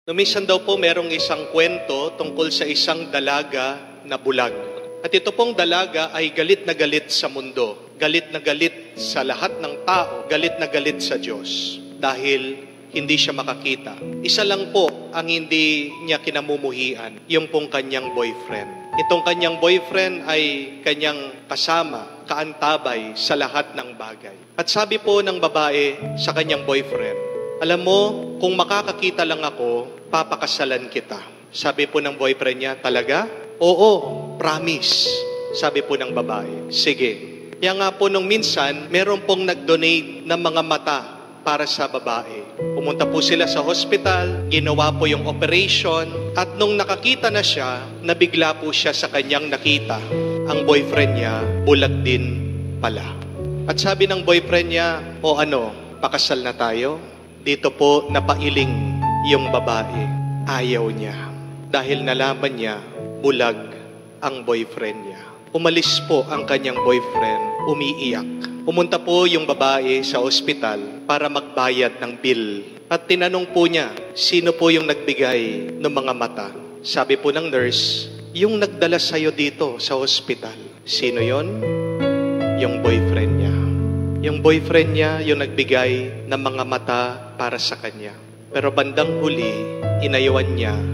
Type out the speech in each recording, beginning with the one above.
Minsan daw po merong isang kwento tungkol sa isang dalaga na bulag. At ito pong dalaga ay galit na galit sa mundo. Galit na galit sa lahat ng tao. Galit na galit sa Diyos. Dahil hindi siya makakita. Isa lang po ang hindi niya kinamumuhian. Yung pong kanyang boyfriend. Itong kanyang boyfriend ay kanyang kasama, kaantabay sa lahat ng bagay. At sabi po ng babae sa kanyang boyfriend, alam mo, kung makakakita lang ako, papakasalan kita. Sabi po ng boyfriend niya, talaga? Oo, promise. Sabi po ng babae, sige. Kaya nga po nung minsan, meron pong nag-donate ng mga mata para sa babae. Pumunta po sila sa hospital, ginawa po yung operation, at nung nakakita na siya, nabigla po siya sa kanyang nakita. Ang boyfriend niya, bulag din pala. At sabi ng boyfriend niya, o ano, pakasal na tayo? Dito po napailing yung babae. Ayaw niya. Dahil nalaman niya, bulag ang boyfriend niya. Umalis po ang kanyang boyfriend, umiiyak. Pumunta po yung babae sa ospital para magbayad ng bill. At tinanong po niya, sino po yung nagbigay ng mga mata? Sabi po ng nurse, yung nagdala sa'yo dito sa ospital. Sino yon? Yung boyfriend niya. Yung boyfriend niya yung nagbigay ng mga mata para sa kanya. Pero bandang huli, iniwan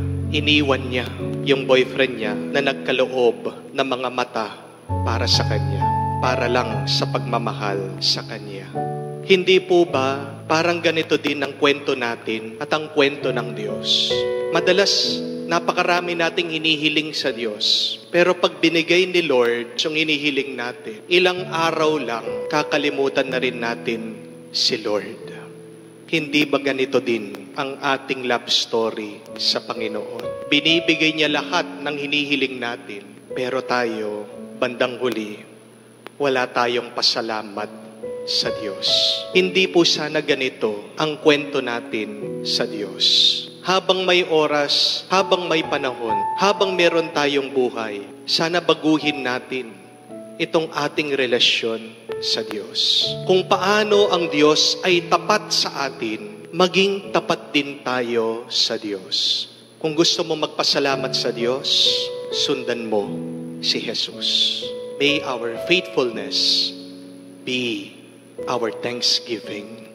niya yung boyfriend niya na nagkaloob ng mga mata para sa kanya. Para lang sa pagmamahal sa kanya. Hindi po ba parang ganito din ang kwento natin at ang kwento ng Diyos? Madalas, napakarami nating hinihiling sa Diyos. Pero pag binigay ni Lord yung hinihiling natin, ilang araw lang, kakalimutan na rin natin si Lord. Hindi ba ganito din ang ating love story sa Panginoon? Binibigay niya lahat ng hinihiling natin. Pero tayo, bandang huli, wala tayong pasalamat sa Diyos. Hindi po sana ganito ang kwento natin sa Diyos. Habang may oras, habang may panahon, habang meron tayong buhay, sana baguhin natin itong ating relasyon sa Diyos. Kung paano ang Diyos ay tapat sa atin, maging tapat din tayo sa Diyos. Kung gusto mo magpasalamat sa Diyos, sundan mo si Jesus. May our faithfulness be our thanksgiving.